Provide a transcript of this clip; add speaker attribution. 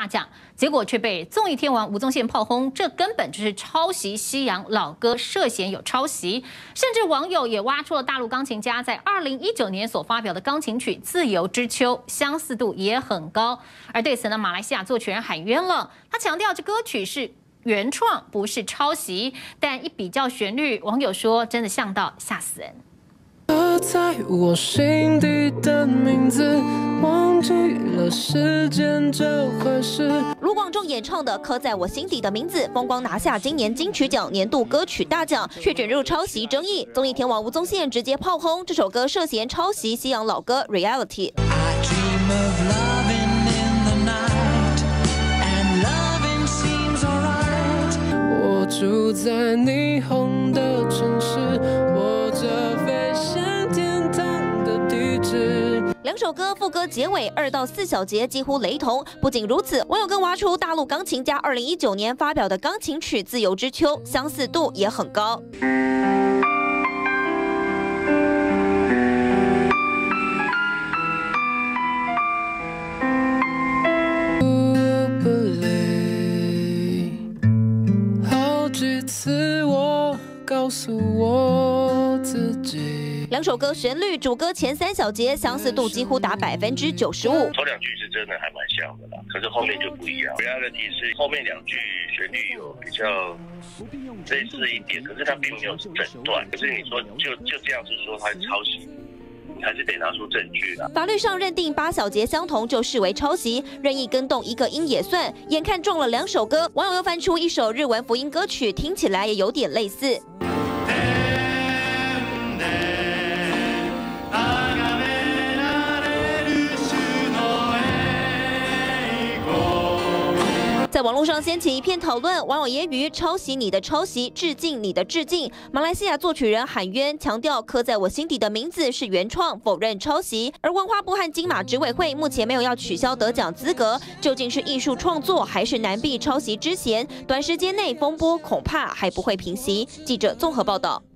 Speaker 1: 大奖，结果却被综艺天王吴宗宪炮轰，这根本就是抄袭西洋老歌，涉嫌有抄袭。甚至网友也挖出了大陆钢琴家在2019年所发表的钢琴曲《自由之秋》，相似度也很高。而对此呢，马来西亚作曲人喊冤了，他强调这歌曲是原创，不是抄袭。但一比较旋律，网友说真的像到吓死人。
Speaker 2: 刻在我心底的名字，忘记了时间这回事。
Speaker 3: 卢广仲演唱的《刻在我心底的名字》风光拿下今年金曲奖年度歌曲大奖，却卷入抄袭争议。综艺天王吴宗宪直接炮轰这首歌涉嫌抄袭西洋老歌《Reality》。
Speaker 2: 我住在霓虹的城市，握着飞向天堂的地址。
Speaker 3: 两首歌副歌结尾2到4小节几乎雷同。不仅如此，网友更挖出大陆钢琴家2019年发表的钢琴曲《自由之秋》，相似度也很高。
Speaker 2: 次我告诉我自己，
Speaker 3: 两首歌旋律、主歌前3小节相似度几乎达95%。
Speaker 4: 头两句是真的还蛮像的啦，可是后面就不一样。Reality是后面2句旋律有比较类似一点，可是它并没有整段。可是你说就这样子说它是抄袭。 还是得拿出证据的。
Speaker 3: 法律上认定8小节相同就视为抄袭，任意更动1个音也算。眼看中了2首歌，网友又翻出一首日文福音歌曲，听起来也有点类似。 在网络上掀起一片讨论，网友揶揄抄袭你的抄袭，致敬你的致敬。马来西亚作曲人喊冤，强调刻在我心底的名字是原创，否认抄袭。而文化部和金马执委会目前没有要取消得奖资格，究竟是艺术创作还是难避抄袭之嫌？短时间内风波恐怕还不会平息。记者综合报道。